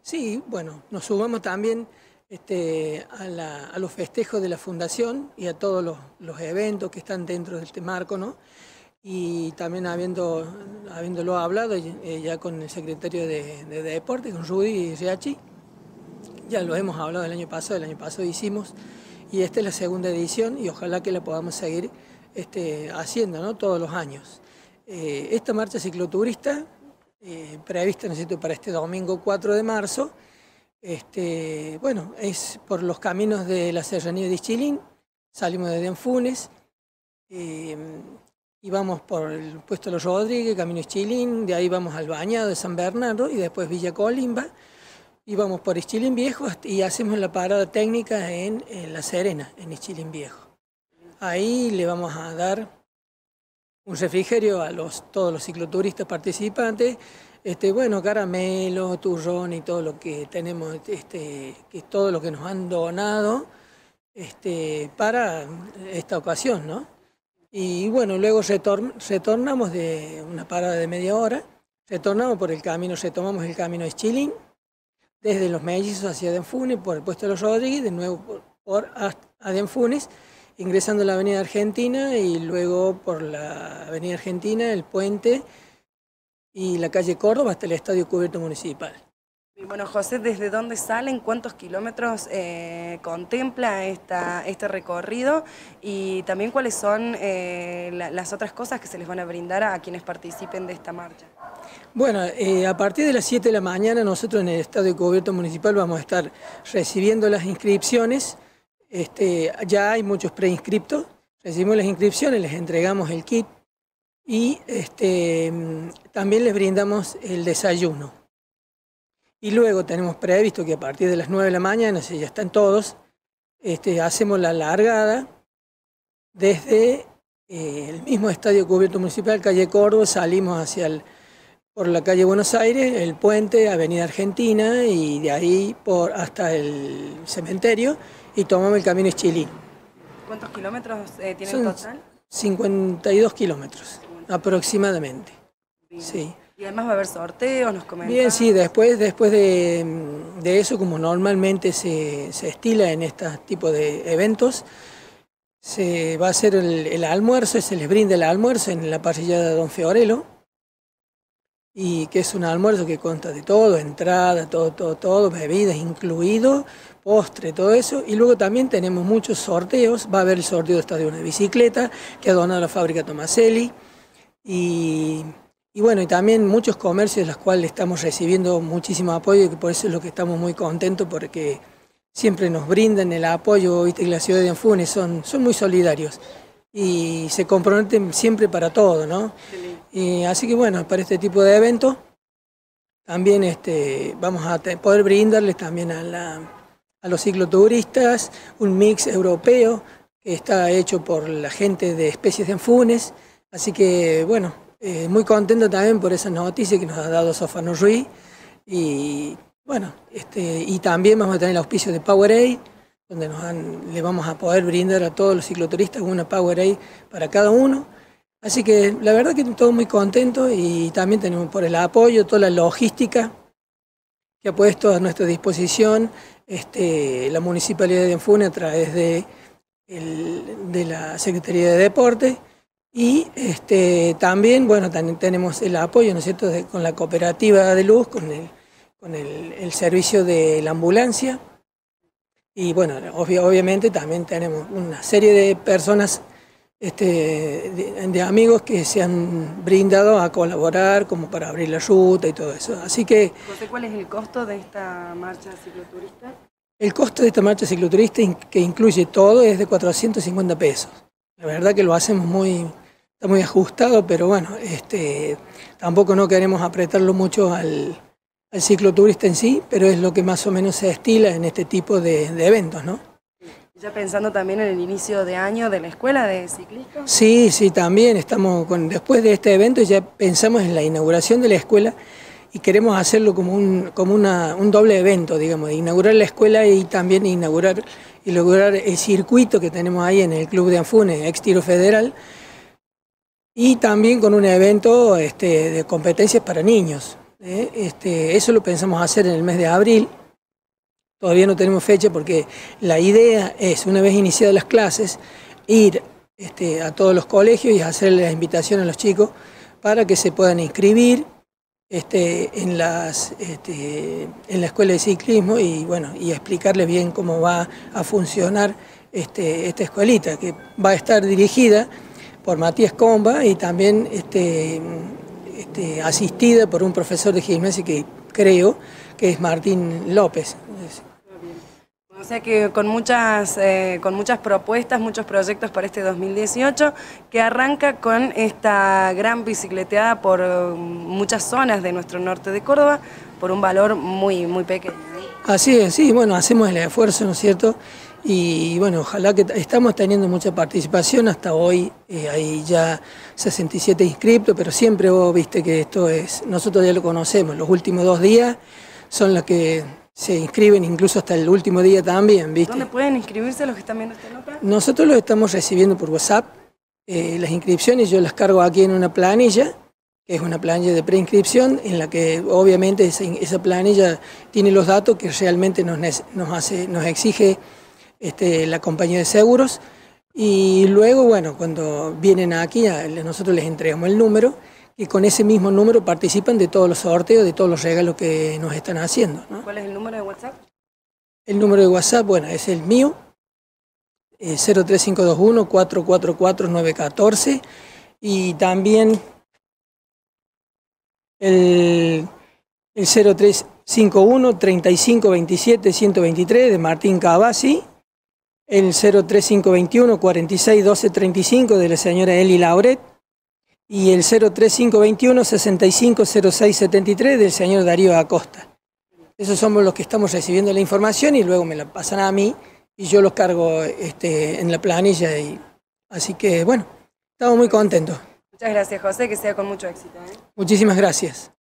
Sí, bueno, nos sumamos también a los festejos de la Fundación y a todos los eventos que están dentro de este marco, ¿no? Y también habiéndolo hablado ya con el secretario de Deporte, con Rudy Riachi, ya lo hemos hablado el año pasado hicimos, y esta es la segunda edición y ojalá que la podamos seguir haciendo, ¿no? Todos los años. Esta marcha cicloturista, prevista, ¿no es cierto?, para este domingo 4 de marzo, bueno, es por los caminos de la Serranía de Ischilín, salimos de Anfunes, y vamos por el Puesto de los Rodríguez, Camino Ischilín, de ahí vamos al Bañado de San Bernardo y después Villa Colimba, y vamos por Ischilín Viejo y hacemos la parada técnica en La Serena, en Ischilín Viejo. Ahí le vamos a dar un refrigerio a todos los cicloturistas participantes, bueno, caramelo, turrón y todo lo que tenemos, que todo lo que nos han donado para esta ocasión, ¿no? Y bueno, luego retornamos de una parada de media hora, retornamos por el camino, retomamos el camino a Ischilín, desde Los Mellizos hacia Anfunes, por el Puesto de los Rodríguez, de nuevo por Anfunes, ingresando a la Avenida Argentina y luego por la Avenida Argentina, el puente y la calle Córdoba hasta el Estadio Cubierto Municipal. Y bueno, José, ¿desde dónde salen? ¿Cuántos kilómetros contempla este recorrido? Y también cuáles son las otras cosas que se les van a brindar a quienes participen de esta marcha. Bueno, a partir de las 7 de la mañana nosotros en el Estadio Cubierto Municipal vamos a estar recibiendo las inscripciones. Ya hay muchos preinscriptos, recibimos las inscripciones, les entregamos el kit y también les brindamos el desayuno. Y luego tenemos previsto que a partir de las 9 de la mañana, si ya están todos, hacemos la largada desde el mismo Estadio Cubierto Municipal, calle Córdoba, salimos por la calle Buenos Aires, el puente, Avenida Argentina y de ahí hasta el cementerio y tomamos el camino Ischilín. ¿Cuántos kilómetros tiene en total? 52 kilómetros aproximadamente. Bien. Sí. Y además va a haber sorteos, nos comentaron. Bien, sí, después de eso, como normalmente se estila en este tipo de eventos, se va a hacer el almuerzo, se les brinda el almuerzo en la parrillada de Don Fiorello, y que es un almuerzo que consta de todo, entrada, todo, bebidas incluido, postre, todo eso, y luego también tenemos muchos sorteos. Va a haber el sorteo de una bicicleta que ha donado la fábrica Tomaselli, y bueno, y también muchos comercios de los cuales estamos recibiendo muchísimo apoyo, y que por eso es lo que estamos muy contentos, porque siempre nos brindan el apoyo. Viste que la ciudad de Anfunes son muy solidarios y se comprometen siempre para todo, ¿no? Y así que bueno, para este tipo de eventos también vamos a poder brindarles también a los cicloturistas un mix europeo que está hecho por la gente de Especies de Anfunes. Así que bueno, muy contento también por esa noticia que nos ha dado Sofano Ruiz. Y bueno, y también vamos a tener el auspicio de Powerade, donde le vamos a poder brindar a todos los cicloturistas una Powerade para cada uno. Así que la verdad que todos muy contentos, y también tenemos por el apoyo, toda la logística que ha puesto a nuestra disposición la Municipalidad de Anfunes a través de la Secretaría de Deporte. Y también, bueno, también tenemos el apoyo, ¿no es cierto?, con la cooperativa de luz, con el servicio de la ambulancia. Y bueno, obviamente también tenemos una serie de personas, de amigos que se han brindado a colaborar como para abrir la ruta y todo eso. Así que... José, ¿cuál es el costo de esta marcha cicloturista? El costo de esta marcha cicloturista, que incluye todo, es de 450 pesos. La verdad que lo hacemos está muy ajustado, pero bueno, tampoco no queremos apretarlo mucho al cicloturista en sí, pero es lo que más o menos se estila en este tipo de eventos, ¿no? Ya pensando también en el inicio de año de la escuela de ciclistas. Sí, también estamos después de este evento ya pensamos en la inauguración de la escuela y queremos hacerlo como un doble evento, digamos, de inaugurar la escuela y también inaugurar el circuito que tenemos ahí en el Club de Anfunes, ex Tiro Federal, y también con un evento de competencias para niños. Eso lo pensamos hacer en el mes de abril. Todavía no tenemos fecha porque la idea es, una vez iniciadas las clases, ir a todos los colegios y hacerle la invitación a los chicos para que se puedan inscribir en la escuela de ciclismo y, bueno, y explicarles bien cómo va a funcionar esta escuelita, que va a estar dirigida por Matías Comba y también asistida por un profesor de gimnasia que creo que es Martín López. O sea que con muchas propuestas, muchos proyectos para este 2018, que arranca con esta gran bicicleteada por muchas zonas de nuestro norte de Córdoba, por un valor muy, muy pequeño. Así es, sí, bueno, hacemos el esfuerzo, ¿no es cierto? Y bueno, ojalá que estamos teniendo mucha participación, hasta hoy hay ya 67 inscriptos, pero siempre vos viste que esto es, nosotros ya lo conocemos, los últimos 2 días son los que se inscriben, incluso hasta el último día también, ¿viste? ¿Dónde pueden inscribirse los que están viendo esta nota? Nosotros los estamos recibiendo por WhatsApp, las inscripciones yo las cargo aquí en una planilla, que es una planilla de preinscripción, en la que obviamente esa planilla tiene los datos que realmente nos exige la compañía de seguros, y luego, bueno, cuando vienen aquí, nosotros les entregamos el número, y con ese mismo número participan de todos los sorteos, de todos los regalos que nos están haciendo, ¿no? ¿Cuál es el número de WhatsApp? El número de WhatsApp, bueno, es el mío, 03521 444 914, y también el 0351 3527 123 de Martín Cavazzi, el 03521 46 12 35 de la señora Eli Lauret, y el 03521 65 06 73 del señor Darío Acosta. Esos somos los que estamos recibiendo la información y luego me la pasan a mí y yo los cargo en la planilla. Así que, bueno, estamos muy contentos. Muchas gracias, José, que sea con mucho éxito. Muchísimas gracias.